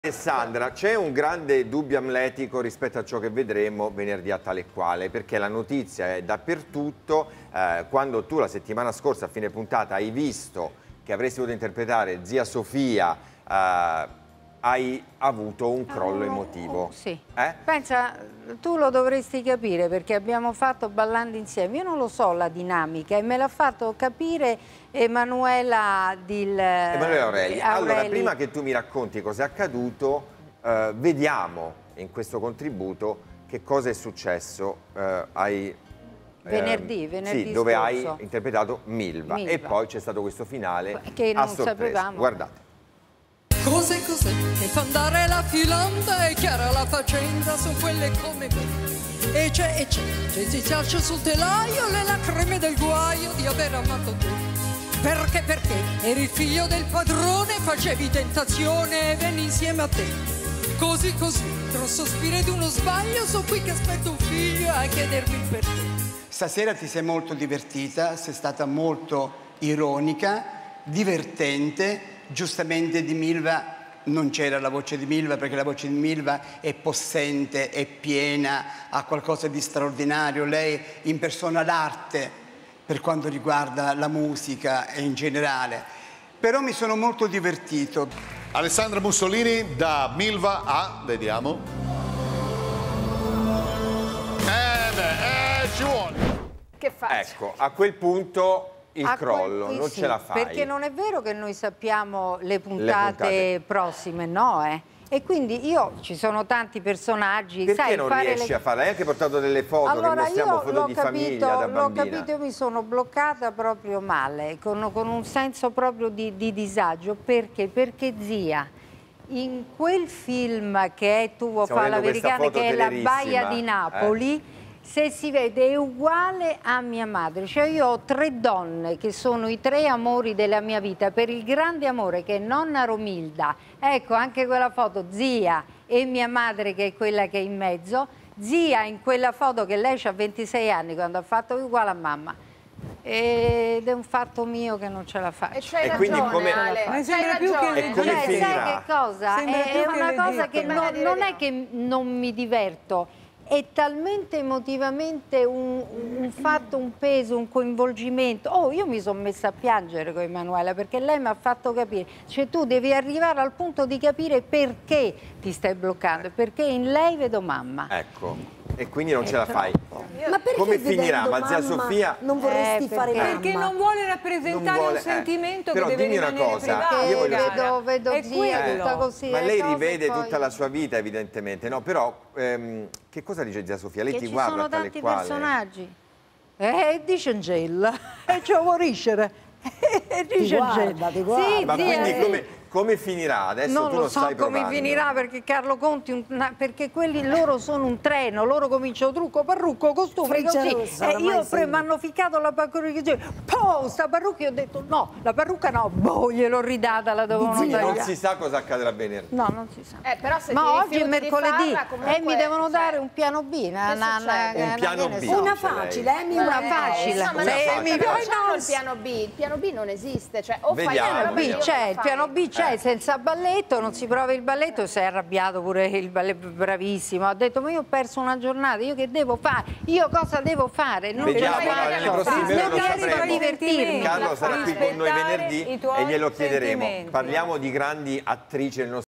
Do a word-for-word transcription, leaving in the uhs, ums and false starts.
Alessandra, c'è un grande dubbio amletico rispetto a ciò che vedremo venerdì a tale quale, perché la notizia è dappertutto. Eh, quando tu la settimana scorsa a fine puntata hai visto che avresti dovuto interpretare zia Sofia, eh, hai avuto un crollo emotivo. Oh, sì. Eh? Pensa, tu lo dovresti capire perché abbiamo fatto Ballando Insieme. Io non lo so la dinamica e me l'ha fatto capire Emanuela Dil... Emanuela Aureli. Aureli. Allora, prima che tu mi racconti cosa è accaduto, eh, vediamo in questo contributo che cosa è successo eh, ai... Venerdì, venerdì sì, dove hai scorso. interpretato Milva. Milva. E poi c'è stato questo finale che a non sorpresa. sapevamo. Guardate. Cos'è cos'è? E fa andare la filanda, è chiara la faccenda, sono quelle come me. E c'è, e c'è, c'è si piace sul telaio le lacrime del guaio di aver amato te. Perché, perché eri figlio del padrone, facevi tentazione e venni insieme a te. Così, così, tra sospiri di uno sbaglio, sono qui che aspetto un figlio a chiedermi il perché. Stasera ti sei molto divertita, sei stata molto ironica, divertente. Giustamente di Milva non c'era la voce di Milva, perché la voce di Milva è possente, è piena, ha qualcosa di straordinario. Lei impersona l'arte per quanto riguarda la musica e in generale. Però mi sono molto divertito. Alessandra Mussolini da Milva a, vediamo. Eh beh, eh, ci vuole. Che faccio? Ecco, a quel punto il A crollo, quel- non sì, ce la fai. Perché non è vero che noi sappiamo le puntate, Le puntate. prossime, no, eh? E quindi io, ci sono tanti personaggi, Perché sai, non fare riesci le... a farla? Hai anche portato delle foto Allora, che mostriamo, io foto l'ho di capito, famiglia da l'ho bambina. capito, io mi sono bloccata proprio male, con, con un senso proprio di, di disagio. Perché? Perché zia, in quel film che è Tu vuoi Stiamo fare vedendo questa l'americana, foto che è La tenerissima, Baia di Napoli, eh? se si vede è uguale a mia madre. Cioè io ho tre donne che sono i tre amori della mia vita, per il grande amore che è nonna Romilda, ecco anche quella foto, zia e mia madre che è quella che è in mezzo, zia in quella foto che lei ha ventisei anni quando ha fatto uguale a mamma. Ed è un fatto mio che non ce la faccio. E c'hai E ragione, quindi come- Ale, Ma c'hai sembra più che ragione. E come cioè, finirà? sai che cosa? Sembra È, più è che una cosa legittimo. che Ma non, dire non di è no. che non mi diverto, è talmente emotivamente un, un fatto, un peso, un coinvolgimento. Oh, io mi sono messa a piangere con Emanuela perché lei mi ha fatto capire. Cioè tu devi arrivare al punto di capire perché ti stai bloccando, perché in lei vedo mamma. Ecco, e quindi non ce la fai. Ma perché Come finirà? vedendo Ma zia mamma Sofia... non vorresti Eh, fare perché- mamma? Perché non vuole Non rappresentare vuole- un eh, sentimento però che deve dimmi una rimanere cosa, privato. io voglio- vedo, vedo È zia quello. tutta così. Ma le lei cose, rivede poi- tutta la sua vita evidentemente, no? Però ehm, che cosa dice zia Sofia? Lei Che ti ci guarda sono tale tanti quale? personaggi. Eh, dice Angela, e ci vuoi riscere. Eh, dice guarda, Angela. ti guarda. Sì, Ma zia, quindi eh. come, come finirà? Adesso Non tu lo lo so stai come provando. finirà perché Carlo Conti, un- una- perché quelli loro sono un treno, loro cominciano trucco, parrucco, costume, Freccia così. rossa, E oramai io sei- mi hanno ficcato la parrucca, poi sta parrucca, io ho detto no, la parrucca no, boh, gliel'ho ridata, la dovevano Quindi non tagliare. si sa cosa accadrà venerdì. No, non si sa. Eh, però se Ma ti oggi è rifiuti di mercoledì farla, comunque, e mi devono cioè, dare un piano B. Una, una, succede? Un piano che ne B. so. Una ce l'hai. facile, eh, mi Una guarda. facile. No, ma Una non, facile. non Poi c'hanno non- il piano B, il piano B non esiste, cioè o Vediamo, fai il piano B, vediamo. o c'è, non il fai. piano B c'è, Eh. senza balletto, non si prova il balletto, si è arrabbiato pure il balletto, bravissimo, ha detto ma io ho perso una giornata, io che devo fare? Io cosa devo fare? Non Vediamo, ce la ma faccio. nelle prossime ore Non lo riesco a sapremo. divertirmi. Carlo sarà qui con noi Rispettare venerdì i tuoi e glielo chiederemo. sentimenti. Parliamo di grandi attrici nel nostro